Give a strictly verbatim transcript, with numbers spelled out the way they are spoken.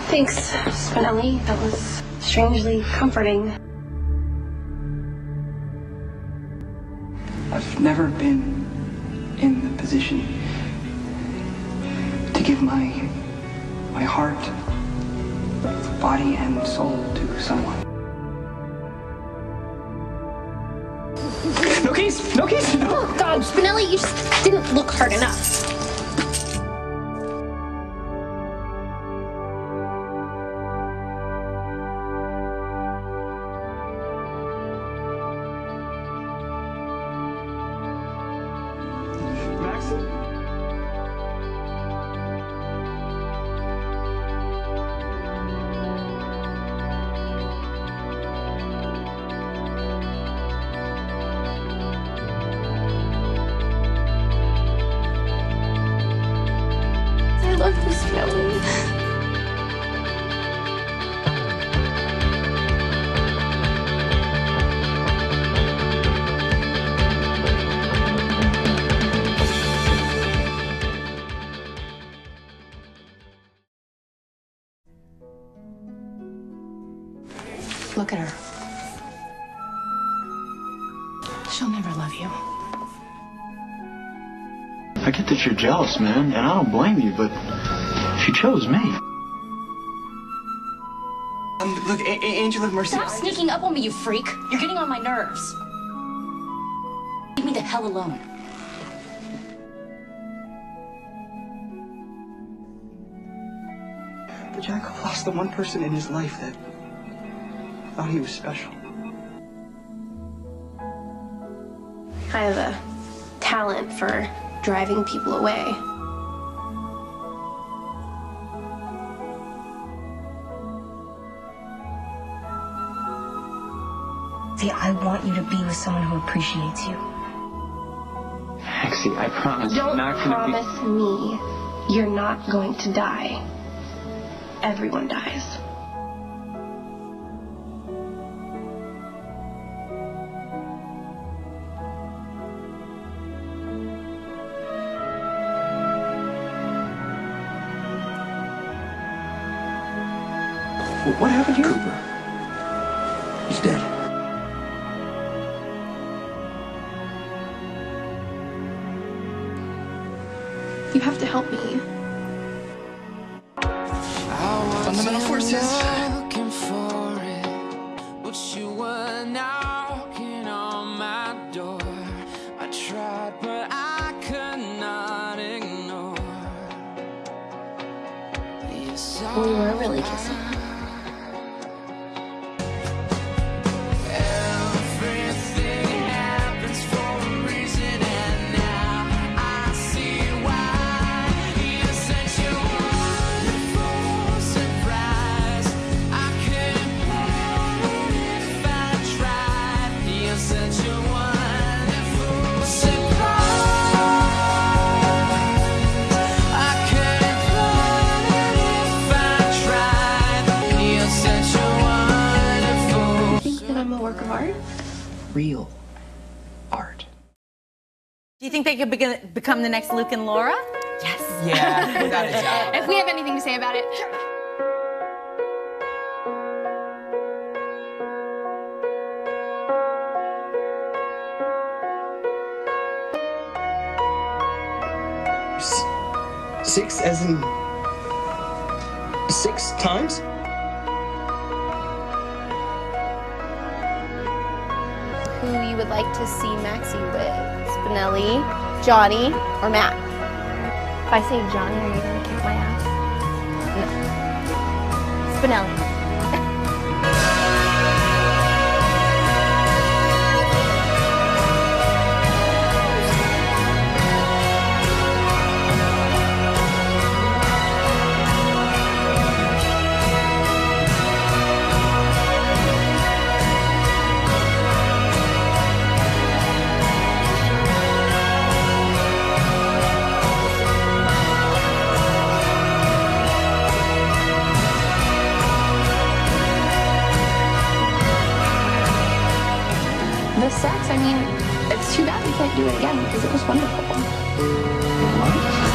Thanks, Spinelli. That was strangely comforting. I've never been in the position to give my my heart, body, and soul to someone. No keys! No keys! No! Oh, God, Spinelli, you just didn't look hard enough. I love you, Spinelli. Look at her. She'll never love you. I get that you're jealous, man, and I don't blame you, but she chose me. Um, look, A A Angela Mercy. Stop sneaking up on me, you freak. You're getting on my nerves. Leave me the hell alone. But Jack lost the one person in his life that thought he was special. I have a talent for driving people away. See, I want you to be with someone who appreciates you. Maxie, I promise Don't I'm not gonna promise be... me you're not going to die. Everyone dies. What happened here? Cooper. He's dead. You have to help me. Fundamental forces. Looking for it, but you were knocking on my door. I tried, but I could not ignore. Yes, I We were really kissing. I'm a work of art. Real art. Do you think they could begin, become the next Luke and Laura? Yes. Yeah, without a doubt. If we have anything to say about it, sure. S six as in six times? Who you would like to see Maxie with? Spinelli, Johnny, or Matt? If I say Johnny, are you going to kick my ass? No. Spinelli. The sex, I mean, it's too bad we can't do it again because it was wonderful. What?